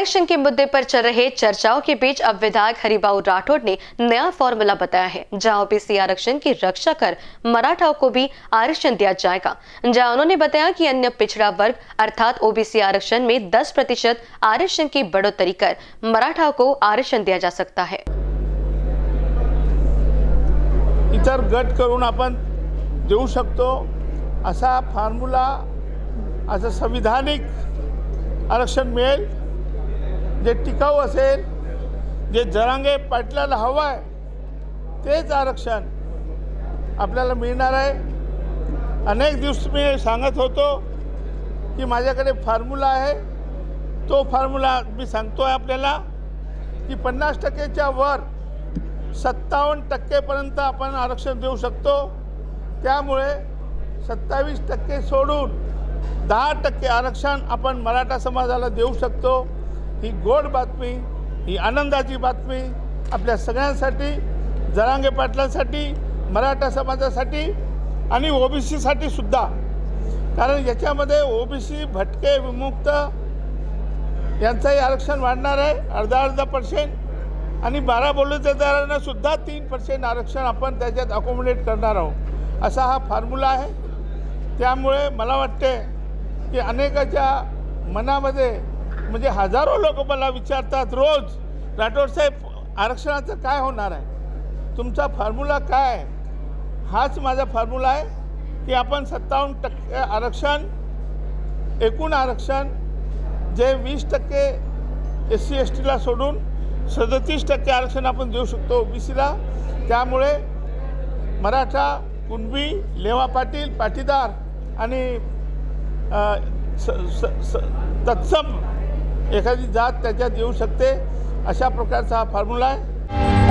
आरक्षण के मुद्दे पर चल रहे चर्चाओं के बीच अब विधायक हरिबाऊ राठौड़ ने नया फॉर्मूला बताया है, जहां ओबीसी आरक्षण की रक्षा कर मराठाओं को भी आरक्षण दिया जाएगा। जहां उन्होंने बताया कि अन्य पिछड़ा वर्ग अर्थात ओबीसी आरक्षण में 10% आरक्षण की बढ़ोतरी कर मराठाओं को आरक्षण दिया जा सकता है। इतर गट करून आपण देऊ शकतो असा फॉर्म्युला, असं संविधानिक आरक्षण मिळेल जे टिकाऊ असेल, जे जरांगे पाटलाला हवं आहे तेच आरक्षण आपल्याला मिळणार आहे। अनेक दिवस मी सांगत होतो की माझ्याकडे फॉर्म्युला आहे, तो फॉर्म्युला मी सांगतोय आपल्याला की 50% वर 57% पर्यंत आपण आरक्षण देऊ शकतो। त्यामुळे 27% सोडून 10% आरक्षण आपण मराठा समाजाला देऊ शकतो। ही गोड बातमी, ही आनंदाची बातमी आपल्या सगळ्यांसाठी, जरांगे पाटलांसाठी, मराठा समाजासाठी आणि ओबीसीसाठी सुद्धा। कारण याच्यामध्ये ओबीसी, भटके, विमुक्त यांचंही आरक्षण वाढणार आहे अर्धा 10% आणि 12 बलुतेदारांना सुद्धा 3% आरक्षण आपण त्याच्यात अकोमोडेट करणार आहोत, असा हा फॉर्म्युला आहे। त्यामुळे मला वाटते की अनेकाच्या मनामध्ये म्हणजे हजारो लोक मला विचारतात रोज, राठोड साहेब आरक्षणाचं काय होणार आहे, तुमचा फॉर्म्युला काय आहे? हाच माझा फॉर्म्युला आहे की आपण 57% आरक्षण, एकूण आरक्षण जे 20% SC STला सोडून 37% आरक्षण आपण देऊ शकतो ओबीसीला। त्यामुळे मराठा, कुणबी, लेवा पाटील, पाटीदार आणि तत्सम एखादी जात त्याच्यात येऊ शकते, अशा प्रकारचा हा फॉर्म्युला आहे।